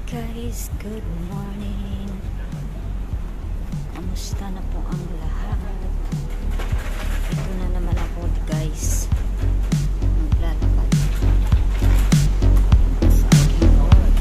Guys, good morning. Kamusta na po ang lahat? Ito na naman ako guys. Maglalakad sa aking work.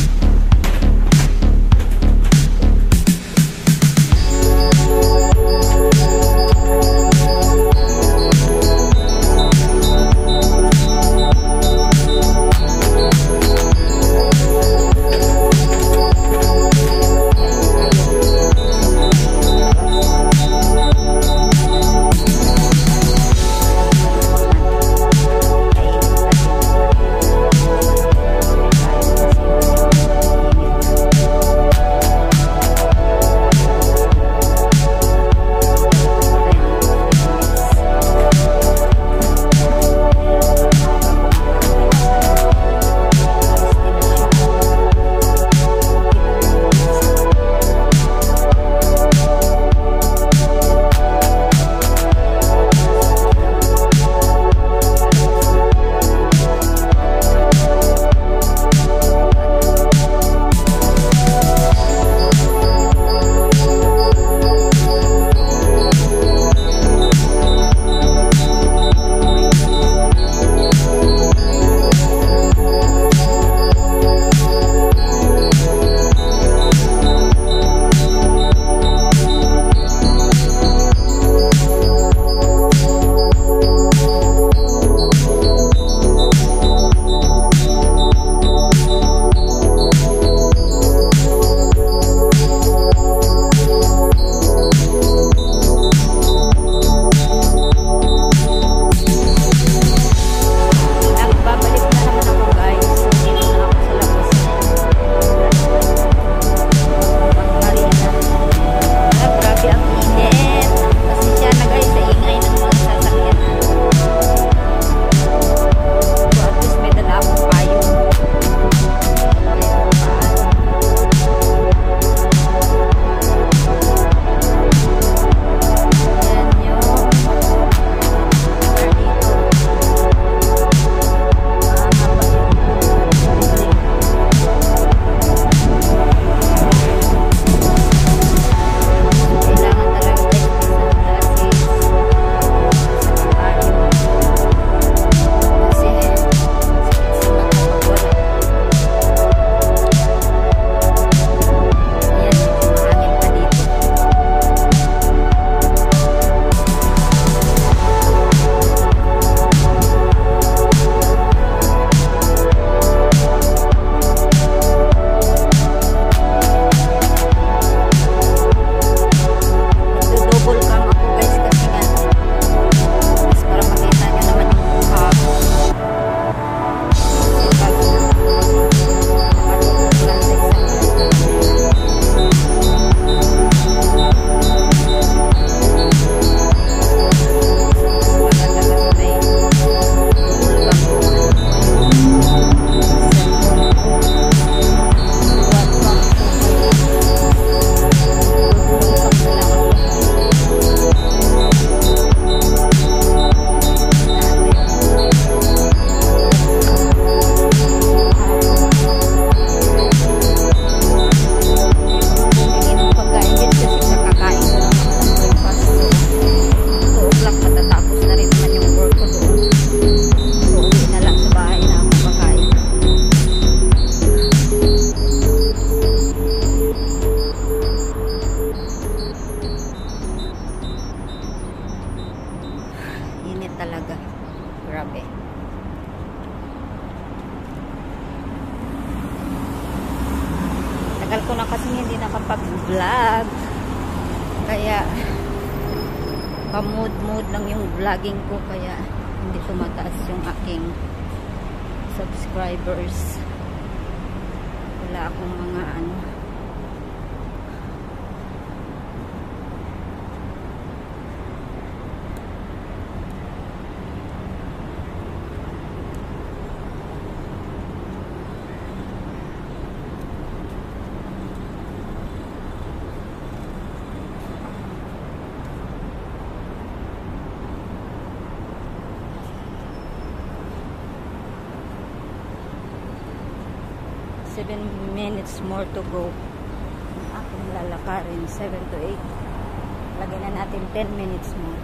Talaga grabe. Tagal ko na kasi hindi nakapag-vlog, kaya pa-mood lang yung vlogging ko, kaya hindi tumataas yung aking subscribers. Wala akong mga 7 minutes more to go. Ang aking lalakarin, 7 to 8. Lagyan na natin 10 minutes more.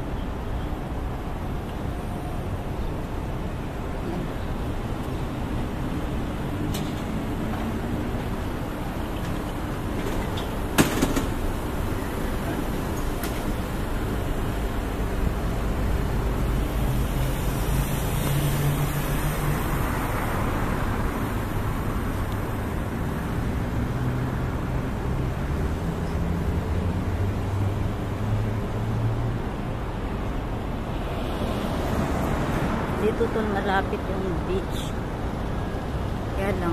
Yan. Dito to malapit yung beach. Kaya lang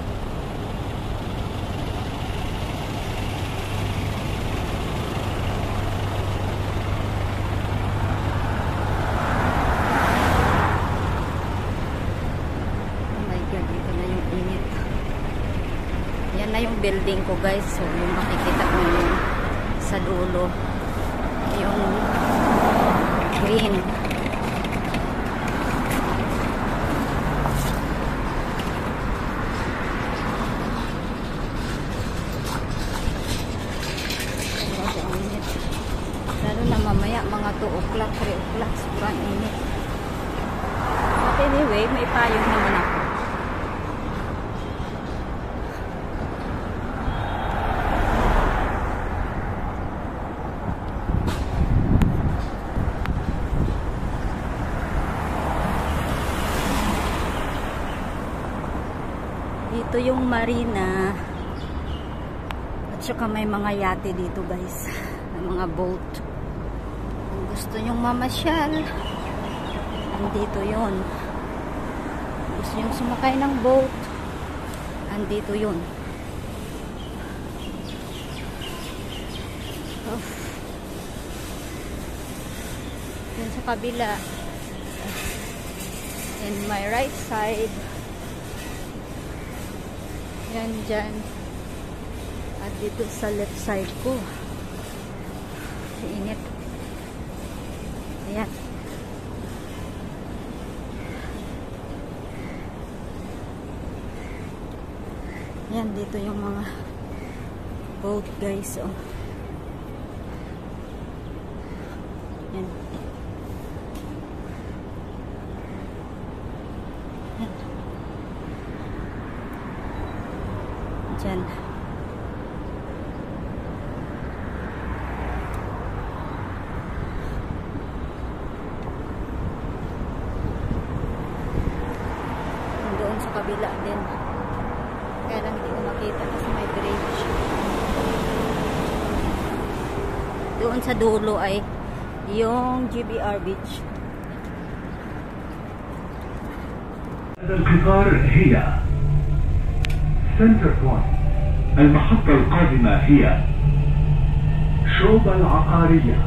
oh my god, dito na yung init. Yan na yung building ko guys. So yung makikita ko yung sa dulo yung green. Lalo na mamaya mga 2 o'clock, 3 o'clock, sobrang init. But anyway, may payong naman ako. Dito yung marina. At saka may mga yate dito guys. Mga boat. Kung gusto nyong mamasyal, andito yun. Kung gusto nyong sumakay ng boat, andito yun. Yan sa kabila. In my right side. Yan dyan. At dito sa left side ko. Init. Ayan. Ayan, dito yung mga boat guys. Oh. Ayan. Ayan. Diyan. Sa kabila din. Kaya lang hindi ko makita kasi may bridge. Doon sa dulo ay yung GBR Beach. القطار هي سنتر بوينت. المحطة القادمة هي شوبة العقارية.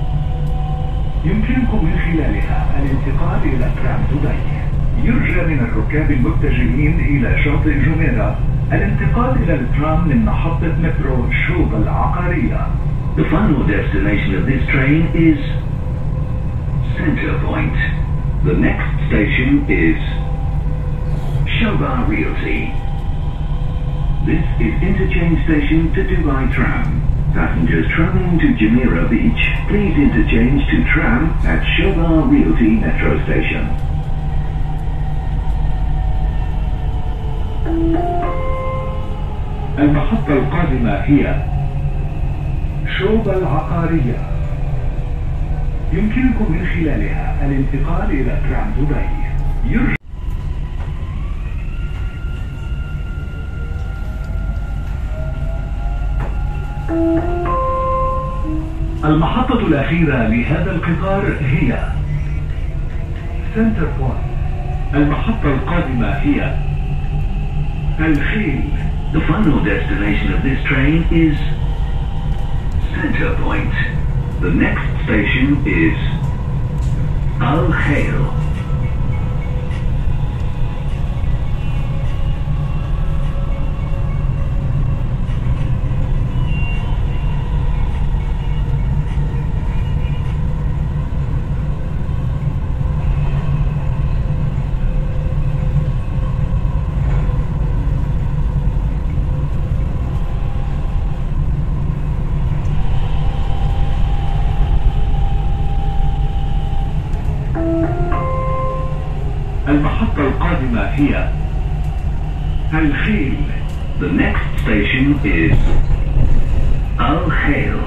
يمكنكم من خلالها الانتقال إلى ترام دبي. يرجى من الركاب المتجهين إلى شاطئ جميرة الانتقال إلى الترام من محطة مترو شوبة العقارية. The final destination of this train is Center Point. The next station is Shoba Realty. This is interchange station to Dubai Tram. Passengers travelling to Jumeirah Beach, please interchange to tram at Shoba Realty Metro Station. المحطة القادمة هي شوبة العقارية. يمكنكم من خلالها الانتقال إلى ترام دبي. المحطة الأخيرة لهذا القطار هي سنتر بوينت. المحطة القادمة هي الخيل. The final destination of this train is Center Point. The next station is Al Khail. الخيل. The next station is الخيل.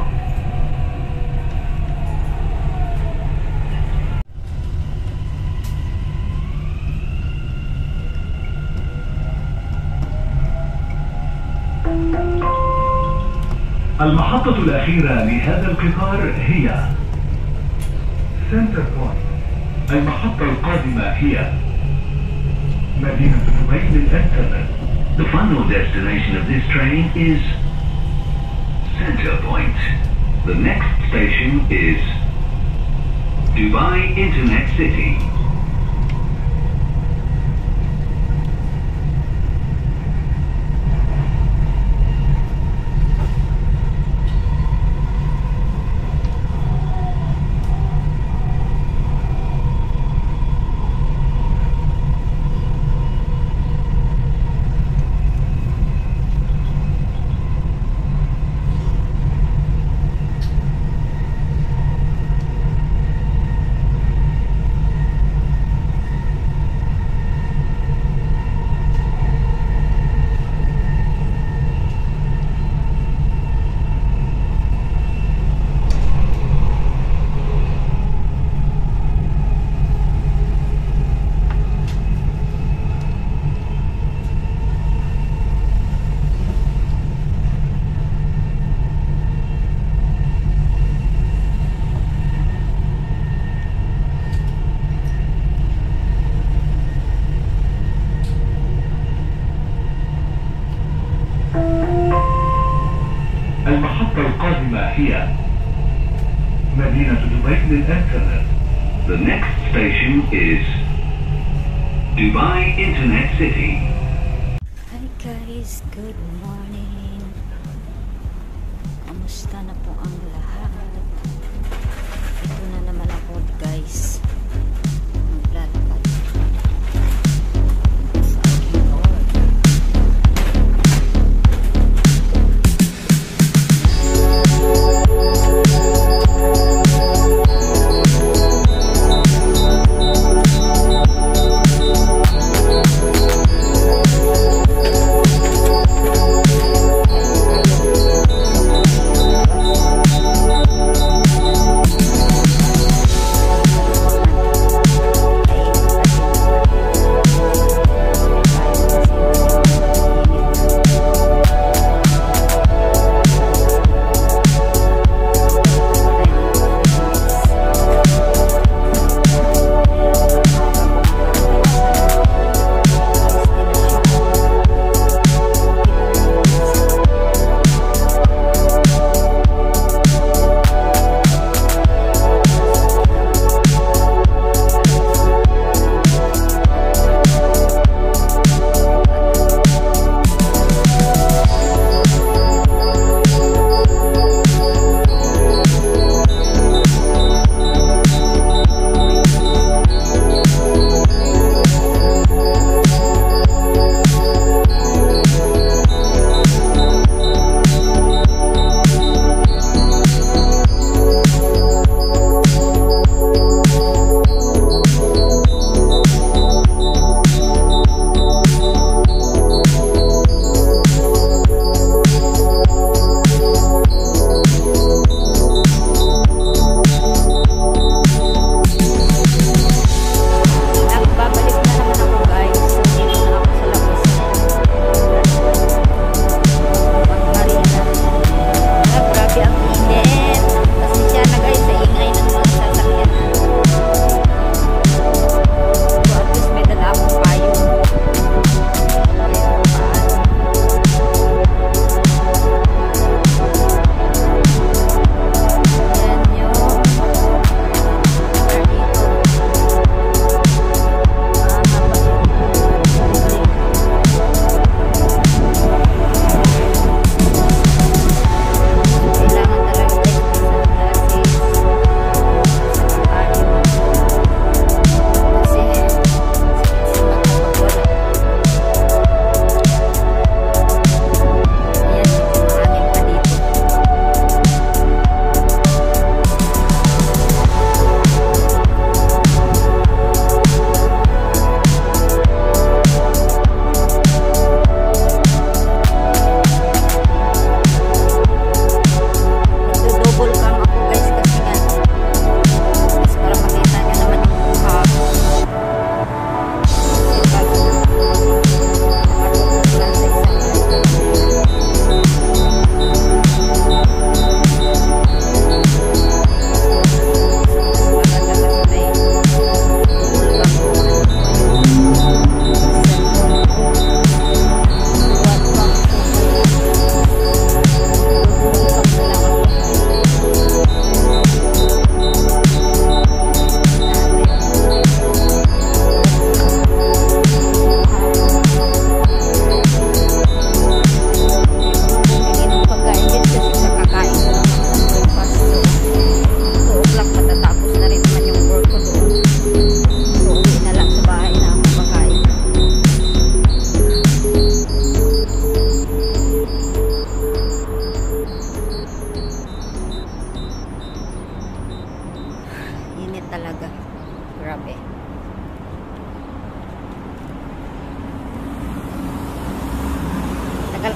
المحطة الأخيرة لهذا القطار هي سنتر بوينت. المحطة القادمة هي مدينة دبي للإنترنت. The final destination of this train is Center Point. The next station is Dubai Internet City. المحطة القادمة هي مدينة دبي للإنترنت. The next station is Dubai Internet City. Hi guys, good morning. Kamusta na po ang lahat? Ito na naman ako guys. Maglalakad.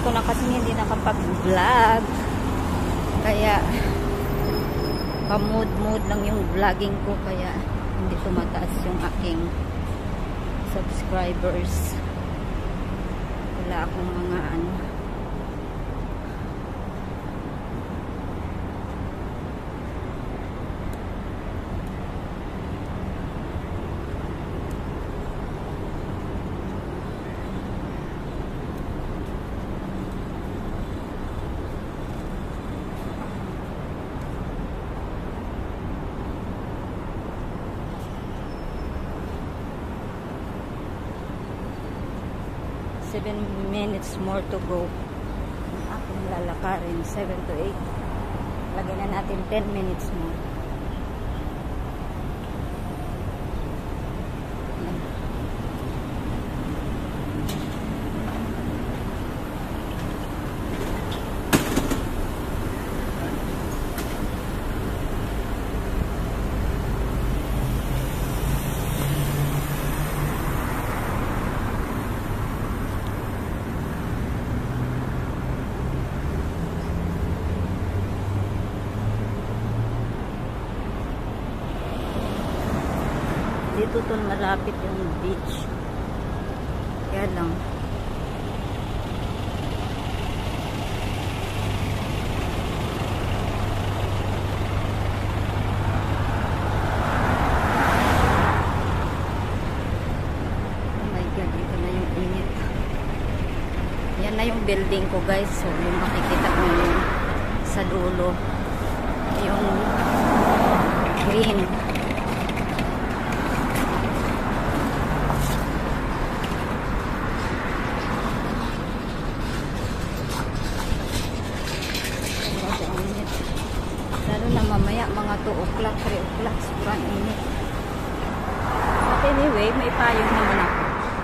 ko na kasi hindi nakapag-vlog. Kaya pa-mood lang yung vlogging ko, kaya hindi tumataas yung aking subscribers. Wala akong mga ano. Seven minutes more to go. Ang aking lalakarin, 7 to 8. Lagyan na natin 10 minutes more. Dito to malapit yung beach. Kaya lang oh my god, ito na yung init. Yan na yung building ko guys. So yung makikita ko yung sa dulo yung green. Lalo na mamaya mga 2 o'clock, 3 o'clock, sobrang init. But anyway, may payong naman ako.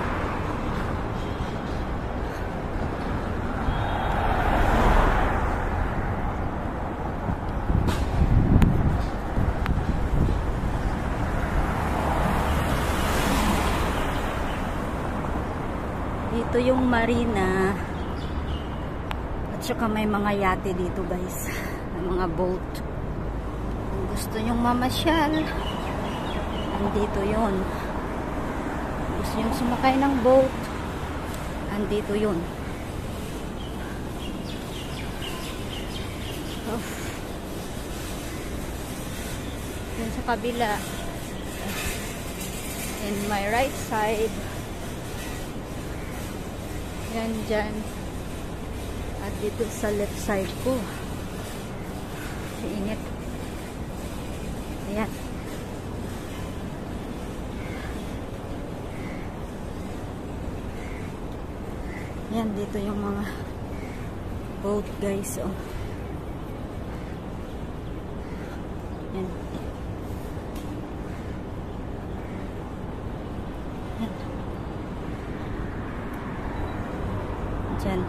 Dito yung marina. At saka may mga yate dito guys. Mga boat. Kung gusto nyong mamasyal, andito yun. Kung gusto nyong sumakay ng boat, andito yun. Yun sa kabila, in my right side, yan dyan, at dito sa left side ko. Init. Ayan. Ayan, dito yung mga boat guys. Oh. Ayan. Ayan. Diyan.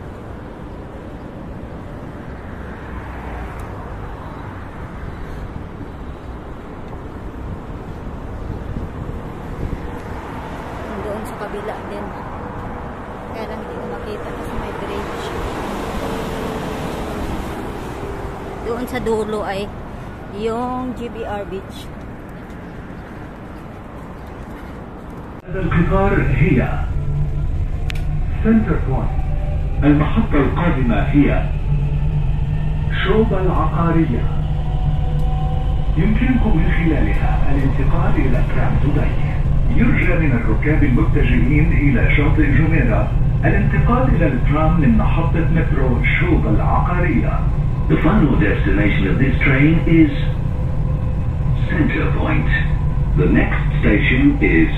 Kabila din. Kaya lang hindi ko makita kasi may bridge. Doon sa dulo ay yung GBR Beach. القطار هي سنتر بوينت. المحطة القادمة هي شوبة العقارية. يمكنكم من خلالها الانتقال إلى ترام دبي. يرجى من الركاب المتجهين إلى شاطئ جميرة الانتقال إلى الترام من محطة مترو شوبة العقارية. The final destination of this train is Center Point. The next station is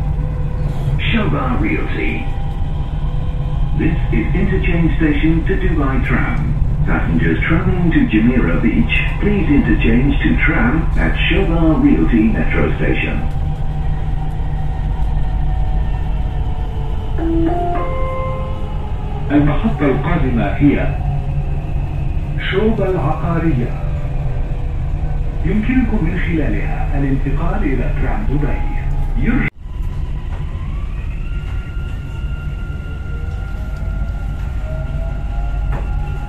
Shoba Realty. This is interchange station to Dubai Tram. Passengers traveling to Jumeirah Beach, please interchange to tram at Shoba Realty Metro Station. المحطة القادمة هي شوبة العقارية. يمكنكم من خلالها الانتقال إلى ترام دبي.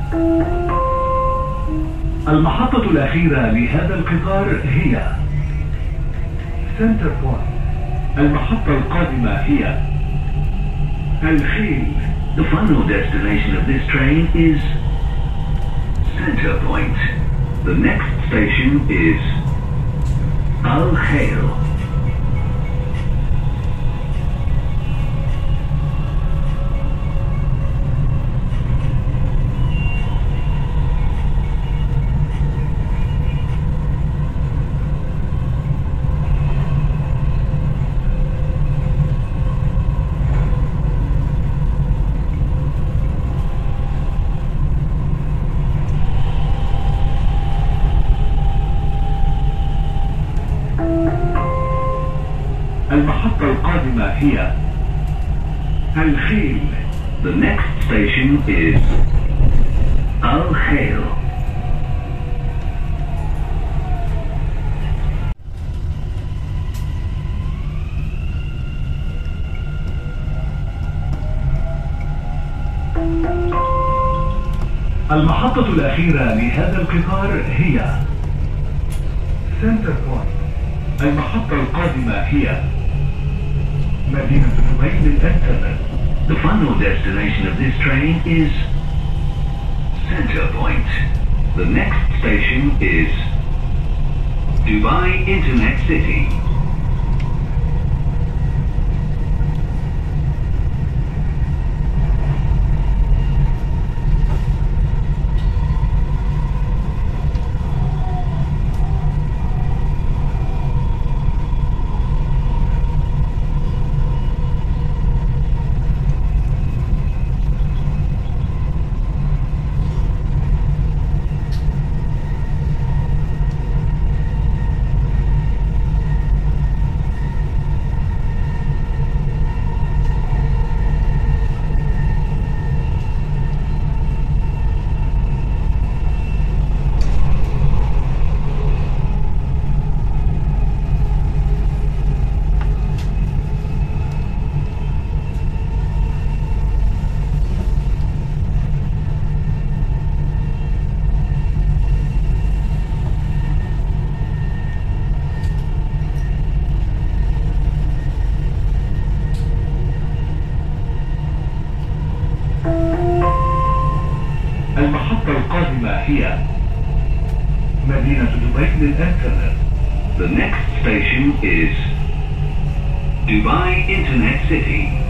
المحطة الأخيرة لهذا القطار هي سنتر بوينت. المحطة القادمة هي الخيل. The final destination of this train is Center Point. The next station is Al Khail. المحطة القادمة هي الخيل. The next station is Al Khail. المحطة الأخيرة لهذا القطار هي سنتر بوينت. المحطة القادمة هي مدينة دبي للإنترنت. The final destination of this train is Center Point. The next station is Dubai Internet City. المحطة القادمة هي مدينة دبي للإنترنت. The next station is Dubai Internet City.